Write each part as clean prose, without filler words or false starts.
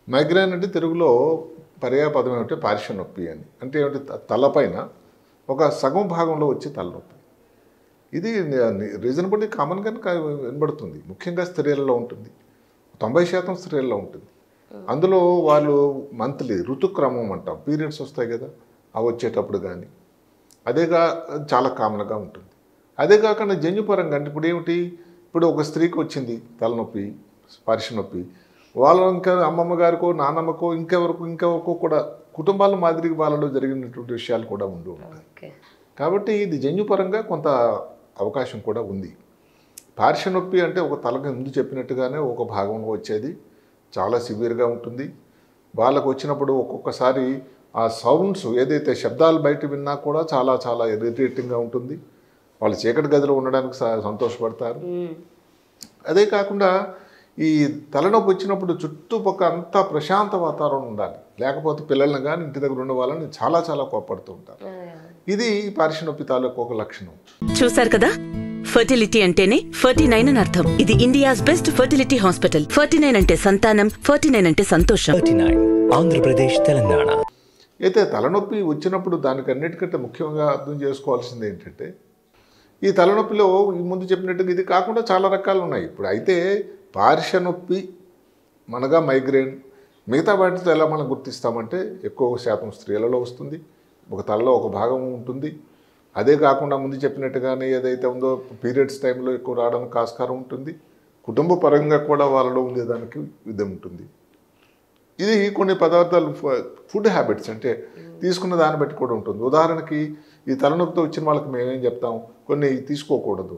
Migraine అంటే తెలుగులో పర్యాయపదం ఏమిటి పార్శ్వ నొప్పి అని. అంటే ఏమిటి తలపైన ఒక సగం భాగంలో వచ్చే తలనొప్పి. ఇది రీజనబుల్లీ కామన్‌గానే వినబడుతుంది. ముఖ్యంగా స్త్రీలలో ఉంటుంది. 90% స్త్రీలలో ఉంటుంది. అందులో వాళ్ళు మంత్లీ ఋతుక్రమం అంటాం. పీరియడ్స్ వస్తాయి కదా! అవి వచ్చేటప్పుడు గానీ, అదేగా చాలా కామన్‌గా ఉంటుంది. అదే కాకుండా జన్యుపరంగా అంటే ఇప్పుడు ఒక స్త్రీకి వచ్చింది తలనొప్పి, పార్శ్వ నొప్పి. వాళ్ళ ఇంకా అమ్మమ్మ గారికో, నాన్నమ్మకో ఇంకెవరికో కూడా కుటుంబాల మాదిరిగా వాళ్ళలో జరిగినటువంటి విషయాలు కూడా ఉంటూ ఉంటాయి. కాబట్టి ఇది జన్యుపరంగా కొంత అవకాశం కూడా ఉంది. పార్శ్వ నొప్పి అంటే ఒక తలకి ముందు చెప్పినట్టుగానే ఒక భాగంలో వచ్చేది చాలా సివియర్గా ఉంటుంది. వాళ్ళకు వచ్చినప్పుడు ఒక్కొక్కసారి ఆ సౌండ్స్ ఏదైతే శబ్దాలు బయట విన్నా కూడా చాలా చాలా ఇరిటేటింగ్గా ఉంటుంది. వాళ్ళు చీకటి గదిలో ఉండడానికి సంతోషపడతారు. అదే కాకుండా ఈ తలనొప్పి వచ్చినప్పుడు చుట్టుపక్కల అంతా ప్రశాంత వాతావరణం ఉండాలి. లేకపోతే పిల్లల్ని కానీ ఇంటి దగ్గర ఉన్న వాళ్ళని చాలా చాలా కోప్పడుతూ ఉంటారు. ఇది పార్శ్వ నొప్పి తాలూకు ఒక లక్షణం. చూసారు కదా, ఫర్టిలిటీ అంటేనే 49 అని అర్థం. ఇది ఇండియాస్ బెస్ట్ ఫర్టిలిటీ హాస్పిటల్. 49 అంటే సంతానం, 49 అంటే సంతోషం. 49 ఆంధ్రప్రదేశ్, తెలంగాణ. అయితే తలనొప్పి వచ్చినప్పుడు దానికి అన్నిటికంటే ముఖ్యంగా అర్థం చేసుకోవాల్సింది ఏంటంటే, ఈ తలనొప్పిలో ముందు చెప్పినట్టుగా ఇది కాకుండా చాలా రకాలు ఉన్నాయి. ఇప్పుడు అయితే పార్శ్వ నొప్పి మనగా మైగ్రేన్ మిగతా వాటితో ఎలా మనం గుర్తిస్తామంటే ఎక్కువ శాతం స్త్రీలలో వస్తుంది. ఒక తలలో ఒక భాగం ఉంటుంది. అదే కాకుండా ముందు చెప్పినట్టుగానే ఏదైతే ఉందో పీరియడ్స్ టైంలో ఎక్కువ రావడానికి ఆస్కారం ఉంటుంది. కుటుంబ పరంగా కూడా వాళ్ళలో ఉండేదానికి విధం ఉంటుంది. ఇది కొన్ని పదార్థాలు ఫుడ్ హ్యాబిట్స్ అంటే తీసుకున్న దాన్ని బట్టి కూడా ఉంటుంది. ఉదాహరణకి ఈ తలనొప్పితో వచ్చిన వాళ్ళకి మేమేం చెప్తాం, కొన్ని తీసుకోకూడదు.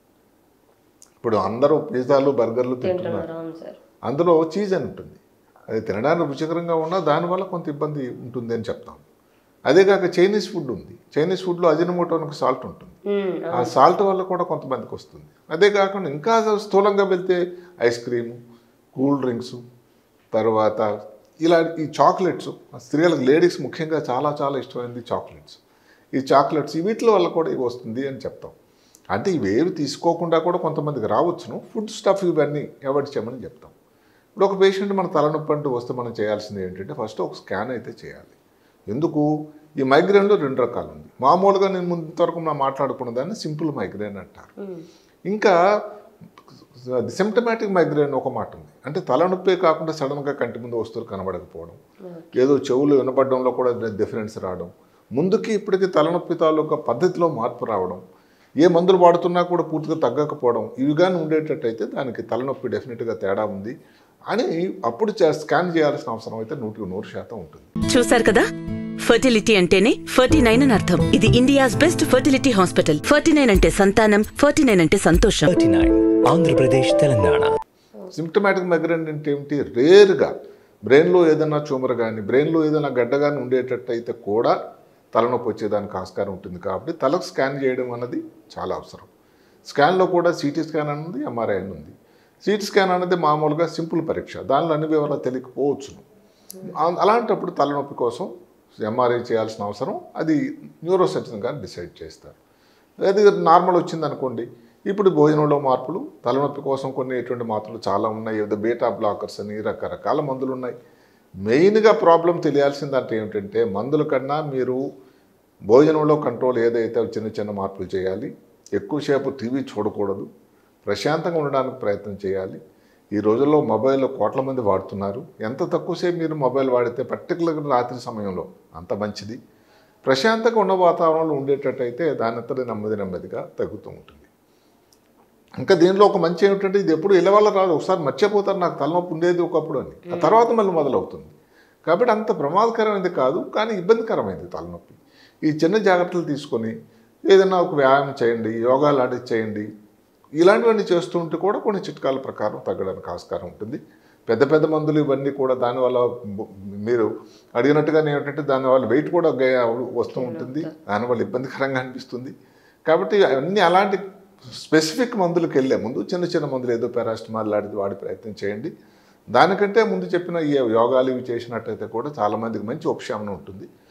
ఇప్పుడు అందరూ పిజ్జాలు బర్గర్లు తింటున్నారు. అందులో చీజ్ అని ఉంటుంది. అది తినడానికి రుచికరంగా ఉన్నా దానివల్ల కొంత ఇబ్బంది ఉంటుంది అని చెప్తాం. అదే కాక చైనీస్ ఫుడ్ ఉంది. చైనీస్ ఫుడ్లో అజినోమోటో అని సాల్ట్ ఉంటుంది. ఆ సాల్ట్ వల్ల కూడా కొంతమందికి వస్తుంది. అదే కాకుండా ఇంకా స్థూలంగా వెళ్తే ఐస్ క్రీము, కూల్ డ్రింక్స్, తర్వాత ఇలా ఈ చాక్లెట్స్ స్త్రీలకు లేడీస్ ముఖ్యంగా చాలా చాలా ఇష్టమైనది చాక్లెట్స్. ఈ చాక్లెట్స్ వీటి వల్ల కూడా ఇవి వస్తుంది అని చెప్తాం. అంటే ఇవేవి తీసుకోకుండా కూడా కొంతమందికి రావచ్చును. ఫుడ్ స్టఫ్ ఇవన్నీ అవాయిడ్ చేయమని చెప్తాం. ఇప్పుడు ఒక పేషెంట్ మన తలనొప్పి అంటూ వస్తే మనం చేయాల్సింది ఏంటంటే ఫస్ట్ ఒక స్కాన్ అయితే చేయాలి. ఎందుకు ఈ మైగ్రేన్లో 2 రకాలు ఉంది. మామూలుగా నేను ఇంతవరకు మనం మాట్లాడుకున్న దాన్ని సింపుల్ మైగ్రేన్ అంటారు. ఇంకా సిమ్టమాటిక్ మైగ్రేన్ ఒక మాట ఉంది. అంటే తలనొప్పే కాకుండా సడన్గా కంటి ముందు వస్తువులు కనబడకపోవడం, ఏదో చెవులు వినపడడంలో కూడా డిఫరెన్స్ రావడం, ముందుకి ఇప్పటికీ తలనొప్పి తాలూకా పద్ధతిలో మార్పు రావడం, ఏ మందులు వాడుతున్నా కూడా పూర్తిగా తగ్గకపోవడం, ఇవి కానీ ఉండేటట్టయితే దానికి తలనొప్పి డెఫినెట్గా తేడా ఉంది అని అప్పుడు స్కాన్ చేయాల్సిన అవసరం అయితే 100% ఉంటుంది. చూసారు కదా, ఫర్టిలిటీ అంటేనే 49 అని అర్థం. ఇది ఇండియాస్ బెస్ట్ ఫర్టిలిటీ హాస్పిటల్. 49 అంటే సంతానం, 49 అంటే సంతోషం. 49 ఆంధ్రప్రదేశ్, తెలంగాణ. సిమ్టమాటిక్ మైగ్రేన్ అంటే ఏమిటి? రేర్గా బ్రెయిన్లో ఏదైనా ట్యూమర్ కానీ బ్రెయిన్లో ఏదైనా గడ్డ కానీ ఉండేటట్టయితే కూడా తలనొప్పి వచ్చేదానికి ఆస్కారం ఉంటుంది. కాబట్టి తలకు స్కాన్ చేయడం అన్నది చాలా అవసరం. స్కాన్లో కూడా సిటీ స్కాన్ అన్నది, ఎంఆర్ఐ అని ఉంది. సిటీ స్కాన్ అనేది మామూలుగా సింపుల్ పరీక్ష. దానిలో అన్ని వివరాలు తెలియకపోవచ్చును. అలాంటప్పుడు తలనొప్పి కోసం ఎంఆర్ఐ చేయాల్సిన అవసరం, అది న్యూరో సర్జన్ కానీ డిసైడ్ చేస్తారు. అది నార్మల్ వచ్చిందనుకోండి, ఇప్పుడు భోజనంలో మార్పులు, తలనొప్పి కోసం కొన్ని ఎటువంటి మాత్రలు చాలా ఉన్నాయి. ఏదో బీటా బ్లాకర్స్ అని రకరకాల మందులు ఉన్నాయి. మెయిన్గా ప్రాబ్లం తెలియాల్సిందంటే ఏమిటంటే మందుల కన్నా మీరు భోజనంలో కంట్రోల్ ఏదైతే చిన్న చిన్న మార్పులు చేయాలి. ఎక్కువసేపు టీవీ చూడకూడదు. ప్రశాంతంగా ఉండడానికి ప్రయత్నం చేయాలి. ఈ రోజుల్లో మొబైల్ కోట్ల మంది వాడుతున్నారు. ఎంత తక్కువసేపు మీరు మొబైల్ వాడితే పర్టికులర్గా రాత్రి సమయంలో అంత మంచిది. ప్రశాంతంగా ఉన్న వాతావరణంలో ఉండేటట్టయితే దానంతటి నెమ్మదిగా తగ్గుతూ ఉంటుంది. ఇంకా దీనిలో ఒక మంచి ఏమిటంటే ఇది ఎప్పుడు ఇళ్ళ రాదు. ఒకసారి మర్చిపోతారు, నాకు తలనొప్పి ఉండేది ఒకప్పుడు అని. ఆ తర్వాత మళ్ళీ మొదలవుతుంది. కాబట్టి అంత ప్రమాదకరమైనది కాదు, కానీ ఇబ్బందికరమైనది తలనొప్పి. ఈ చిన్న జాగ్రత్తలు తీసుకొని ఏదైనా ఒక వ్యాయామం చేయండి, యోగా లాంటివి చేయండి. ఇలాంటివన్నీ చేస్తూ ఉంటే కూడా కొన్ని చిట్కాల ప్రకారం తగ్గడానికి ఆస్కారం ఉంటుంది. పెద్ద పెద్ద మందులు ఇవన్నీ కూడా దానివల్ల మీరు అడిగినట్టుగానే ఏమిటంటే దానివల్ల వెయిట్ కూడా వస్తూ ఉంటుంది. దానివల్ల ఇబ్బందికరంగా అనిపిస్తుంది. కాబట్టి అన్నీ అలాంటి స్పెసిఫిక్ మందులకు వెళ్ళే ముందు చిన్న చిన్న మందులు ఏదో పారాసిటమాల్ లాంటిది వాడి ప్రయత్నం చేయండి. దానికంటే ముందు చెప్పిన ఈ యోగాలు ఇవి చేసినట్టయితే కూడా చాలామందికి మంచి ఉపశమనం ఉంటుంది.